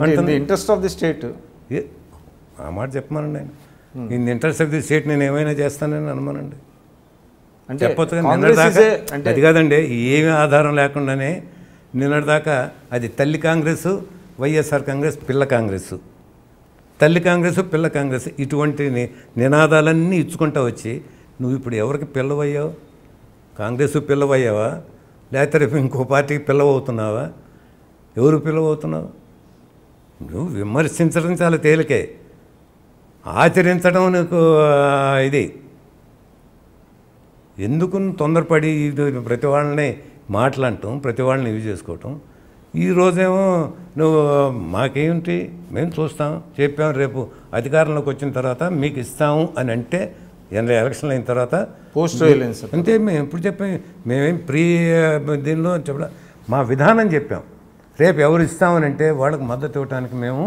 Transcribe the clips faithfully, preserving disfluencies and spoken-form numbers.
అంటే interest of the state ఆ మాట చెప్పమనండి ఆయన. In the interest of the state నేను ఏమైనా చేస్తానని అనమానండి. అంటే చెప్పొచ్చు కానీ నిన్నటిదాకా అది కాదండి, ఏమీ ఆధారం లేకుండానే నిన్నటిదాకా అది తల్లి కాంగ్రెస్, వైఎస్ఆర్ కాంగ్రెస్, పిల్ల కాంగ్రెస్, తల్లి కాంగ్రెస్, పిల్ల కాంగ్రెస్, ఇటువంటి నినాదాలన్నీ ఇచ్చుకుంటూ వచ్చి నువ్వు ఇప్పుడు ఎవరికి పిల్లవయ్యావు? కాంగ్రెస్ పిల్లవయ్యావా, లేకపోతే రేపు ఇంకో పార్టీకి పిల్లవవుతున్నావా? ఎవరు పిల్లవవుతున్నావు? నువ్వు విమర్శించడం చాలా తేలికే, ఆచరించడం నీకు ఇది. ఎందుకు తొందరపడి ప్రతి వాళ్ళని మాట్లాడటం, ప్రతి వాళ్ళని ఇవి చేసుకోవటం? ఈరోజేమో నువ్వు మాకేమిటి, మేము చూస్తాం, చెప్పాము, రేపు అధికారంలోకి వచ్చిన తర్వాత మీకు ఇస్తాము అని అంటే ఎలక్షన్లు అయిన తర్వాత పోస్ట్ వైలెన్స్ అంతే. మేము ఎప్పుడు చెప్పాం, మేమేం ప్రీ దీనిలో చెప్పడం, మా విధానం చెప్పాం. రేపు ఎవరు ఇస్తామని అంటే వాళ్ళకి మద్దతు ఇవ్వడానికి మేము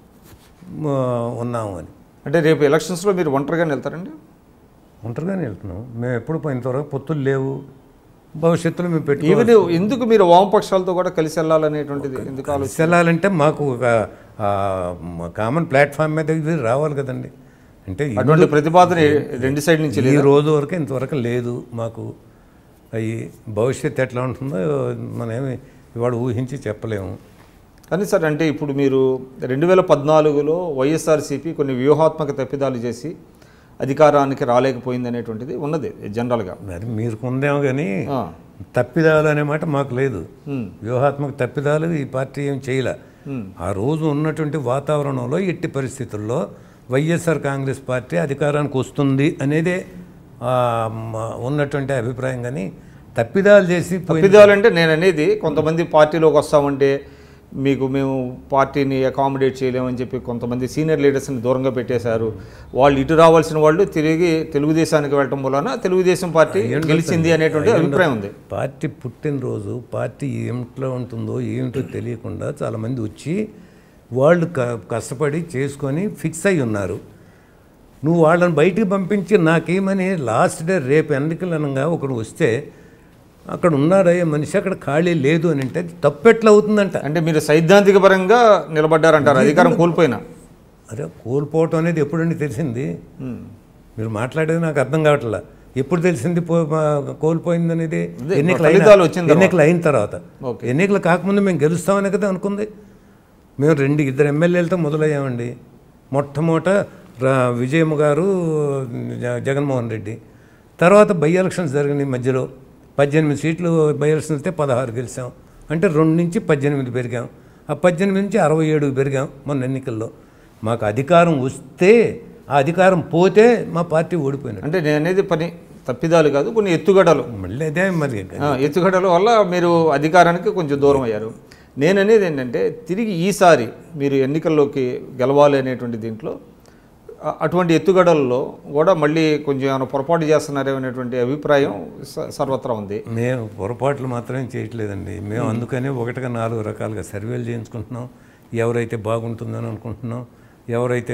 ఉన్నాము అని. అంటే రేపు ఎలక్షన్స్లో మీరు ఒంటరిగానే వెళ్తారండి? ఒంటరిగానే వెళ్తున్నాం మేము. ఎప్పుడు పోయినంతవరకు పొత్తులు లేవు, భవిష్యత్తులో మేము పెట్టి ఈవెన్ ఎందుకు మీరు వామపక్షాలతో కూడా కలిసి వెళ్ళాలనేటువంటిది ఎందుకు కలిసి వెళ్ళాలంటే మాకు ఒక కామన్ ప్లాట్ఫామ్ మీద ఇది రావాలి కదండి. అంటే అటువంటి ప్రతిపాదన రెండు సైడ్ నుంచి ఈ రోజు వరకు ఇంతవరకు లేదు మాకు. అవి భవిష్యత్తు ఎట్లా ఉంటుందో మనమేమి ఇవాళ ఊహించి చెప్పలేము. కానీ సార్, అంటే ఇప్పుడు మీరు రెండు వేల పద్నాలుగులో వైఎస్ఆర్సీపీ కొన్ని వ్యూహాత్మక తప్పిదాలు చేసి అధికారానికి రాలేకపోయింది అనేటువంటిది ఉన్నది జనరల్గా. మరి మీరు ఉందేమో కానీ తప్పిదాలు అనే మాట మాకు లేదు. వ్యూహాత్మక తప్పిదాలు ఈ పార్టీ ఏం చేయలే. ఆ రోజు ఉన్నటువంటి వాతావరణంలో ఎట్టి పరిస్థితుల్లో వైఎస్ఆర్ కాంగ్రెస్ పార్టీ అధికారానికి వస్తుంది అనేదే ఉన్నటువంటి అభిప్రాయం. కానీ తప్పిదాలు చేసి తప్పిదాలు అంటే నేను అనేది కొంతమంది పార్టీలోకి వస్తామంటే మీకు మేము పార్టీని అకామిడేట్ చేయలేమని చెప్పి కొంతమంది సీనియర్ లీడర్స్ని దూరంగా పెట్టేశారు. వాళ్ళు ఇటు రావాల్సిన వాళ్ళు తిరిగి తెలుగుదేశానికి వెళ్ళటం వలన తెలుగుదేశం పార్టీ గెలిచింది అనేటువంటి అభిప్రాయం ఉంది. పార్టీ పుట్టినరోజు పార్టీ ఏమిట్లో ఉంటుందో ఏమిటో తెలియకుండా చాలామంది వచ్చి వాళ్ళు కష్టపడి చేసుకొని ఫిక్స్ అయి ఉన్నారు. నువ్వు వాళ్ళని బయటికి పంపించి నాకేమని లాస్ట్ డే రేపు ఎన్నికలు అనగా ఒకడు వస్తే అక్కడ ఉన్నారయ్యే మనిషి అక్కడ ఖాళీ లేదు అని అంటే తప్పెట్లా అవుతుందంట. అంటే మీరు సైద్ధాంతిక పరంగా నిలబడ్డారంటారు అధికారం కోల్పోయినా? అరే కోల్పోవటం అనేది ఎప్పుడండి తెలిసింది? మీరు మాట్లాడేది నాకు అర్థం కావట్లా. ఎప్పుడు తెలిసింది కోల్పోయింది అనేది? ఎన్నికలు ఎన్నికలు అయిన తర్వాత. ఎన్నికలు కాకముందు మేము గెలుస్తామనే కదా అనుకుంది. మేము రెండు ఇద్దరు ఎమ్మెల్యేలతో మొదలయ్యామండి. మొట్టమొదట విజయమ్మ గారు, జగన్మోహన్ రెడ్డి, తర్వాత బై ఎలక్షన్స్ జరిగినాయి మధ్యలో. పద్దెనిమిది సీట్లు బై ఎలక్షన్స్ వస్తే పదహారు గెలిచాం. అంటే రెండు నుంచి పద్దెనిమిది పెరిగాం. ఆ పద్దెనిమిది నుంచి అరవై ఏడుకి పెరిగాం మొన్న ఎన్నికల్లో. మాకు అధికారం వస్తే, ఆ అధికారం పోతే మా పార్టీ ఓడిపోయినట్టు. అంటే నేను అనేది పని తప్పిదాలు కాదు, కొన్ని ఎత్తుగడలు. మళ్ళీ అదే మరి ఎత్తుగడల వల్ల మీరు అధికారానికి కొంచెం దూరం అయ్యారు. నేను అనేది ఏంటంటే తిరిగి ఈసారి మీరు ఎన్నికల్లోకి గెలవాలి అనేటువంటి దీంట్లో అటువంటి ఎత్తుగడల్లో కూడా మళ్ళీ కొంచెం ఏమైనా పొరపాటు చేస్తున్నారే అనేటువంటి అభిప్రాయం సర్వత్రా ఉంది. మేము పొరపాట్లు మాత్రమే చేయట్లేదండి. మేము అందుకనే ఒకటిగా నాలుగు రకాలుగా సర్వేలు చేయించుకుంటున్నాం. ఎవరైతే బాగుంటుందని అనుకుంటున్నాం, ఎవరైతే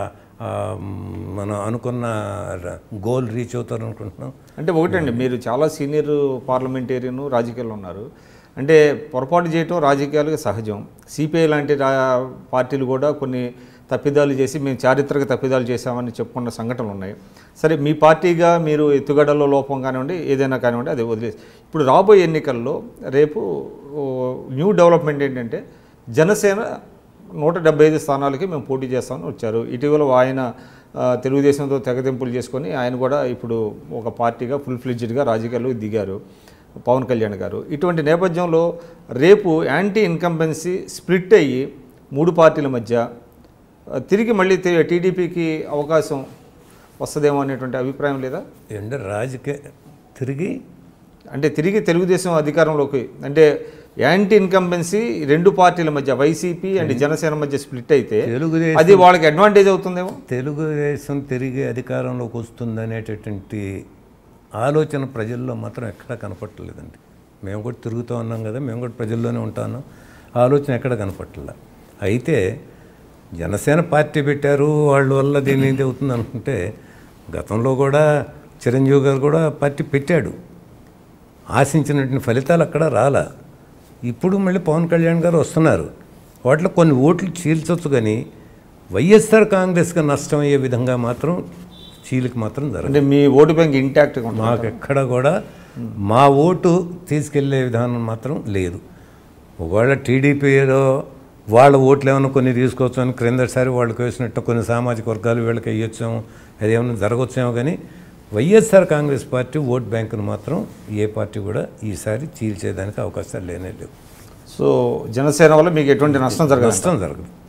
మనం అనుకున్న గోల్ రీచ్ అవుతారు అనుకుంటున్నాం. అంటే ఒకటండి, మీరు చాలా సీనియర్ పార్లమెంటేరియన్ రాజకీయాల్లో ఉన్నారు. అంటే పొరపాటు చేయటం రాజకీయాలకు సహజం. సిపిఐ లాంటి పార్టీలు కూడా కొన్ని తప్పిదాలు చేసి మేము చారిత్రక తప్పిదాలు చేశామని చెప్పుకున్న సంఘటనలు ఉన్నాయి. సరే, మీ పార్టీగా మీరు ఎత్తుగడలో లోపం కానివ్వండి, ఏదైనా కానివ్వండి, అది వదిలేసి ఇప్పుడు రాబోయే ఎన్నికల్లో రేపు న్యూ డెవలప్మెంట్ ఏంటంటే జనసేన నూట డెబ్బై ఐదు స్థానాలకి మేము పోటీ చేస్తామని వచ్చారు. ఇటీవల ఆయన తెలుగుదేశంతో తెగతింపులు చేసుకొని ఆయన కూడా ఇప్పుడు ఒక పార్టీగా ఫుల్ ఫ్లెడ్జ్డ్గా రాజకీయాల్లో దిగారు పవన్ కళ్యాణ్ గారు. ఇటువంటి నేపథ్యంలో రేపు యాంటీ ఇన్కంబెన్సీ స్ప్లిట్ అయ్యి మూడు పార్టీల మధ్య తిరిగి మళ్ళీ టీడీపీకి అవకాశం వస్తుందేమో అనేటువంటి అభిప్రాయం లేదా? అంటే రాజకీయ తిరిగి అంటే తిరిగి తెలుగుదేశం అధికారంలోకి, అంటే యాంటీ ఇన్కంబెన్సీ రెండు పార్టీల మధ్య వైసీపీ అండ్ జనసేన మధ్య స్ప్లిట్ అయితే తెలుగుదేశం అది వాళ్ళకి అడ్వాంటేజ్ అవుతుందేమో. తెలుగుదేశం తిరిగి అధికారంలోకి వస్తుంది అనేటటువంటి ఆలోచన ప్రజల్లో మాత్రం ఎక్కడా కనపట్టలేదండి. మేము కూడా తిరుగుతూ ఉన్నాం కదా, మేము కూడా ప్రజల్లోనే ఉంటాను, ఆలోచన ఎక్కడ కనపట్టలే. అయితే జనసేన పార్టీ పెట్టారు, వాళ్ళ వల్ల దీని ఇది అవుతుంది అనుకుంటే గతంలో కూడా చిరంజీవి గారు కూడా పార్టీ పెట్టాడు, ఆశించినటువంటి ఫలితాలు అక్కడ రాలా. ఇప్పుడు మళ్ళీ పవన్ కళ్యాణ్ గారు వస్తున్నారు. వాటిలో కొన్ని ఓట్లు చీల్చొచ్చు, కానీ వైఎస్ఆర్ కాంగ్రెస్కి నష్టం అయ్యే విధంగా మాత్రం చీలికి మాత్రం జరగదు. అంటే మీ ఓటు బ్యాంక్ ఇంటాక్ట్గా ఉంది. మాకు ఎక్కడ కూడా మా ఓటు తీసుకెళ్లే విధానం మాత్రం లేదు. ఒకవేళ టీడీపీలో వాళ్ళ ఓట్లు ఏమైనా కొన్ని తీసుకోవచ్చు అని క్రిందసారి వాళ్ళకి వేసినట్టు కొన్ని సామాజిక వర్గాలు వీళ్ళకి వేయొచ్చాము, అది ఏమైనా జరగవచ్చేమో, కానీ వైఎస్ఆర్ కాంగ్రెస్ పార్టీ ఓట్ బ్యాంకును మాత్రం ఏ పార్టీ కూడా ఈసారి చీల్చేదానికి అవకాశాలు లేనే లేవు. సో జనసేన వల్ల మీకు ఎటువంటి నష్టం జరగదు? నష్టం జరగదు.